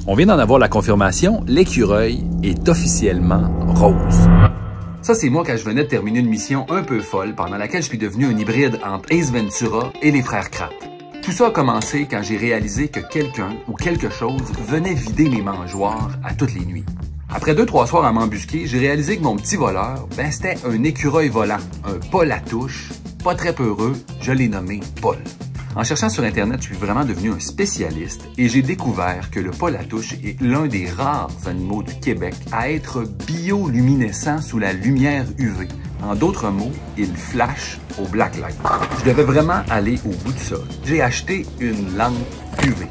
On vient d'en avoir la confirmation, l'écureuil est officiellement rose. Ça, c'est moi quand je venais de terminer une mission un peu folle pendant laquelle je suis devenu un hybride entre Ace Ventura et les frères Kratt. Tout ça a commencé quand j'ai réalisé que quelqu'un ou quelque chose venait vider mes mangeoires à toutes les nuits. Après 2-3 soirs à m'embusquer, j'ai réalisé que mon petit voleur, c'était un écureuil volant, un Paul à touche, pas très peureux, je l'ai nommé Paul. En cherchant sur Internet, je suis vraiment devenu un spécialiste et j'ai découvert que le Paul à touche est l'un des rares animaux du Québec à être bioluminescent sous la lumière UV. En d'autres mots, il flash au black light. Je devais vraiment aller au bout de ça. J'ai acheté une lampe UV.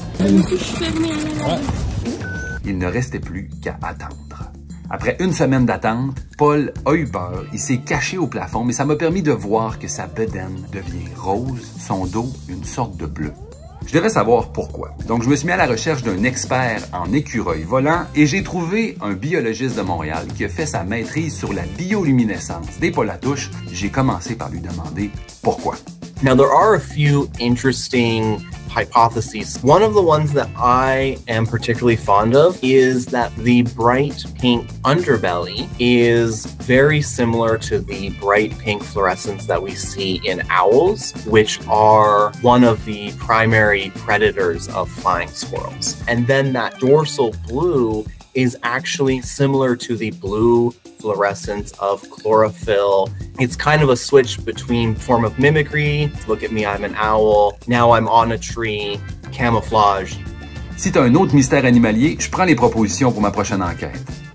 Il ne restait plus qu'à attendre. Après une semaine d'attente, Paul a eu peur, il s'est caché au plafond, mais ça m'a permis de voir que sa bedaine devient rose, son dos une sorte de bleu. Je devais savoir pourquoi. Donc je me suis mis à la recherche d'un expert en écureuil volant et j'ai trouvé un biologiste de Montréal qui a fait sa maîtrise sur la bioluminescence des Paul à touche. J'ai commencé par lui demander pourquoi. Now, there are a few interesting hypotheses. One of the ones that I am particularly fond of is that the bright pink underbelly is very similar to the bright pink fluorescence that we see in owls, which are one of the primary predators of flying squirrels. And then that dorsal blue is actually similar to the blue fluorescence of chlorophyll. It's kind of a switch between form of mimicry. Look at me, I'm an owl. Now I'm on a tree. Camouflage. Si tu as un autre mystère animalier, je prends les propositions pour ma prochaine enquête.